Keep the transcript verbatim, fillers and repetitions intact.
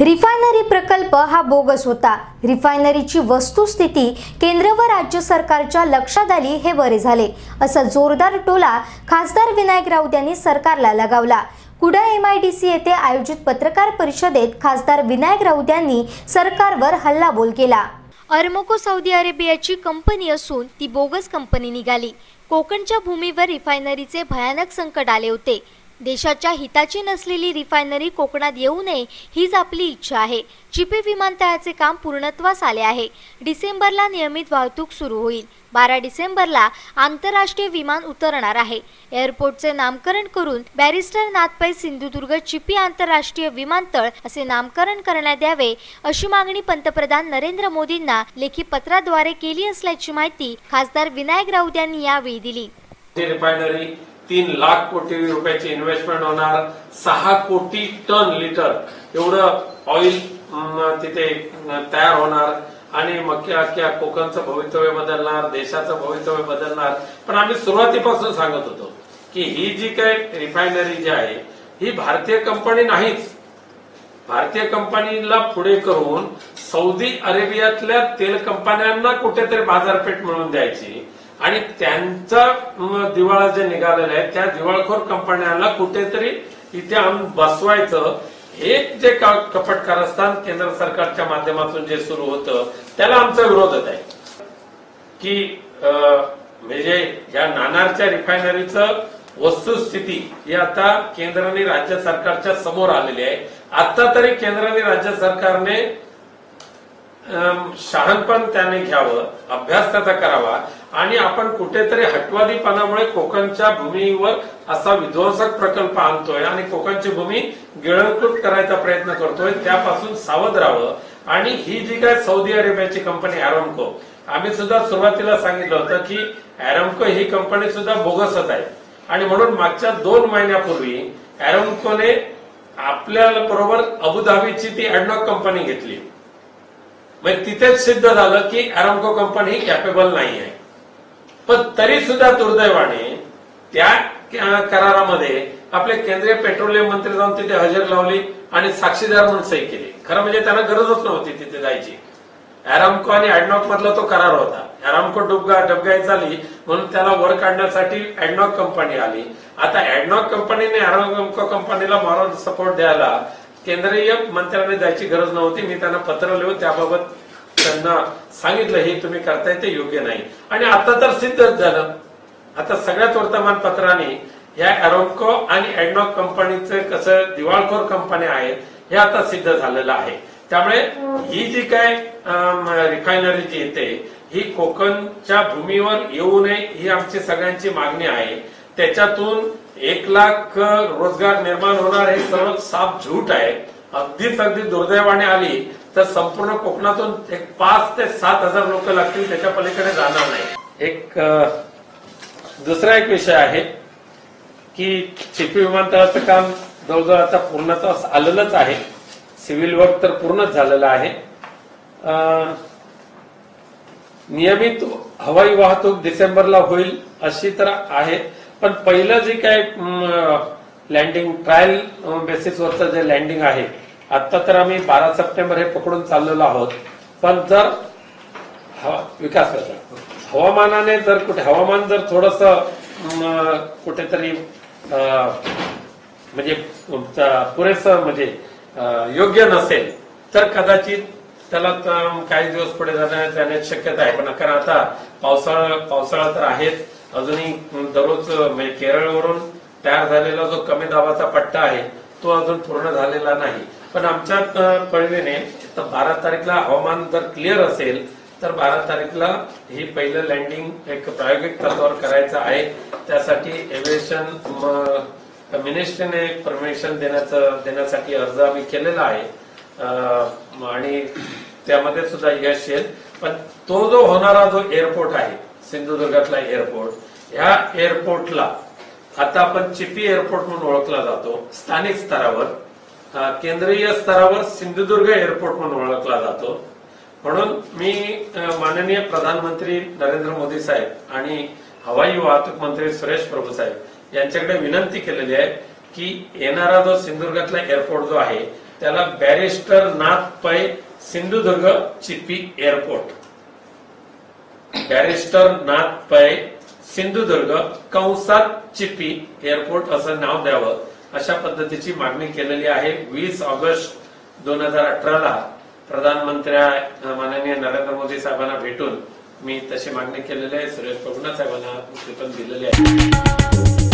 Refinery प्रकल्प हा bogus होता। रिफायनरीची वस्तुस्थिती केंद्र व राज्य सरकारच्या लक्षात आली हे बरे झाले, असा जोरदार टोला खासदार विनायक राऊत यांनी सरकारला लगावला। कुडाळ एमआयडीसी येथे आयोजित पत्रकार परिषदेत खासदार विनायक राऊत यांनी सरकारवर हल्लाबोल केला। अरमको सौदी अरेबियाची कंपनी असून ती बोगस कंपनी निघाली। कोकणच्या भूमीवर रिफायनरीचे भयानक संकट आले होते। देशाच्या हिताची नसलेली रिफायनरी कोकणात येऊ नये हीच आपली इच्छा आहे। चिपी विमानतळाचे काम पूर्णत्वास आले आहे। डिसेंबरला नियमित वाहतूक सुरू होईल। बारा डिसेंबरला आंतरराष्ट्रीय विमान उतरणार आहे। एअरपोर्टचे नामकरण करून बॅरिस्टर नाथ पै सिंधुदुर्ग चिपी आंतरराष्ट्रीय विमानतळ असे नामकरण करण्यात यावे, अशी मागणी पंतप्रधान नरेंद्र मोदींना लेखी पत्राद्वारे केली असल्याची माहिती खासदार विनायक राऊत यांनी यावेळी दिली। रिफायनरी तीन लाख कोटी रुपयाची इन्व्हेस्टमेंट होणार, सहा कोटी टन लिटर एवढं ऑइल तिथे तयार होणार आणि मग अख्ख्या कोकणचं भवितव्य बदलणार, देशाचं भवितव्य बदलणार। पण आम्ही सुरुवातीपासून सांगत होतो की ही जी काय रिफायनरी जी आहे ही भारतीय कंपनी नाहीच। भारतीय कंपनीला पुढे करून सौदी अरेबियातल्या तेल कंपन्यांना कुठेतरी बाजारपेठ मिळवून द्यायची आणि त्यांचा दिवाळा जे निघालेला आहे त्या दिवाळखोर कंपन्यांना कुठेतरी इथे आणून बसवायचं, हे जे कपट कारस्थान केंद्र सरकारच्या माध्यमातून जे सुरू होतं त्याला आमचा विरोध आहे। की म्हणजे या नाणारच्या रिफायनरीचं वस्तुस्थिती ही आता केंद्र आणि राज्य सरकारच्या समोर आलेली आहे। आता तरी केंद्र आणि राज्य सरकारने शहाणपण त्याने घ्यावं, अभ्यास त्याचा करावा आणि आपण कुठेतरी हटवादीपणामुळे कोकणच्या भूमीवर असा विध्वंसक प्रकल्प आणतोय आणि कोकणची भूमी गिळंकृत करायचा प्रयत्न करतोय, त्यापासून सावध राहावं। आणि ही जी काय सौदी अरेबियाची कंपनी अॅरामको, आम्ही सुद्धा सुरुवातीला सांगितलं होतं की अॅरामको ही कंपनी सुद्धा बोगसच आहे आणि म्हणून मागच्या दोन महिन्यापूर्वी अॅरामकोने आपल्या बरोबर अबुधाबीची ती ॲडनॉक कंपनी घेतली। मग तिथेच सिद्ध झालं की अॅरामको कंपनी ही कॅपेबल नाही आहे। पण तरी सुद्धा दुर्दैवाने त्या करारामध्ये आपले केंद्रीय पेट्रोलियम मंत्री जाऊन तिथे हजेरी लावली आणि साक्षीदार म्हणून सही केली। खरं म्हणजे त्यांना गरजच नव्हती तिथे जायची। अॅरामको आणि ॲडनॉक मधला तो करार होता। अॅरामको डुबगा डबगाई झाली म्हणून त्याला वर काढण्यासाठी ॲडनॉक कंपनी आली। आता ॲडनॉक कंपनीने अॅरामको कंपनीला मॉरल सपोर्ट द्यायला केंद्रीय मंत्र्यांनी जायची गरज नव्हती। मी त्यांना पत्र लिहून त्याबाबत त्यांना सांगितलं हे तुम्ही करताय ते योग्य नाही आणि आता तर सिद्धच झालं। आता सगळ्याच वर्तमानपत्रांनी या अॅरामको आणि ॲडनॉक कंपनीचे कसं दिवाळखोर कंपन्या आहेत हे आता सिद्ध झालेलं आहे। त्यामुळे ही जी काय रिफायनरी जी येते ही कोकणच्या भूमीवर येऊ नये ही आमची सगळ्यांची मागणी आहे। त्याच्यातून एक लाख रोजगार निर्माण होणार हे सर्व साफ झूट आहे। अगदीच अगदी दुर्दैवाने आली तर संपूर्ण कोकणातून एक पाच ते सात हजार लोक लागतील, त्याच्या पलीकडे जाणार नाही। एक दुसरा एक विषय आहे की चिपी विमानतळाचं काम जवळजवळ आता पूर्णत्वास आलेलंच आहे। सिव्हिल वर्क तर पूर्णच झालेलं आहे। नियमित हवाई वाहतूक डिसेंबरला होईल अशी तर आहे, पण पहिलं जे काय लँडिंग ट्रायल बेसिसवरचं जे लँडिंग आहे आता तर आम्ही बारा सप्टेंबर हे पकडून चाललेलो आहोत। पण जर विकास हवामानाने जर कुठे हवामान जर थोडस कुठेतरी म्हणजे पुरेसं म्हणजे योग्य नसेल तर कदाचित त्याला काही दिवस पुढे जाण्याची शक्यता आहे। पण कारण आता पावसाळा पावसाळा तर आहेच, अजूनही दररोज म्हणजे केरळवरून तयार झालेला जो कमी दाबाचा पट्टा आहे तो अजून पूर्ण झालेला नाही। पण आमच्या कळवीने बारा तारीखला हवामान जर क्लिअर असेल तर बारा तारीखला ही पहिलं लँडिंग एक प्रायोगिक तत्वावर करायचं आहे। त्यासाठी एव्हिएशन मिनिस्ट्रीने परमिशन देण्याचं देण्यासाठी अर्ज आम्ही केलेला आहे आणि त्यामध्ये सुद्धा यश येईल। पण तो जो होणारा जो एअरपोर्ट आहे सिंधुदुर्गातला एअरपोर्ट, ह्या एअरपोर्टला आता आपण चिपी एअरपोर्ट म्हणून ओळखला जातो स्थानिक स्तरावर, केंद्रीय स्तरावर सिंधुदुर्ग एअरपोर्ट म्हणून ओळखला जातो। म्हणून मी माननीय प्रधानमंत्री नरेंद्र मोदी साहेब आणि हवाई वाहतूक मंत्री सुरेश प्रभू साहेब यांच्याकडे विनंती केलेली आहे की येणारा जो सिंधुदुर्गातला एअरपोर्ट जो आहे त्याला barrister Nath Pai Sindhudurg Chipi airport, barrister Nath Pai Sindhudurg कंसात चिपी एअरपोर्ट असं नाव द्यावं अशा पद्धतीची मागणी केलेली आहे. वीस ऑगस्ट दोन हजार अठराला प्रधानमंत्र्या माननीय नरेंद्र मोदी साहेबांना भेटून मी तशी मागणी केलेली आहे. सुरेश प्रभुनाथ साहेबांना पण दिलेली आहे.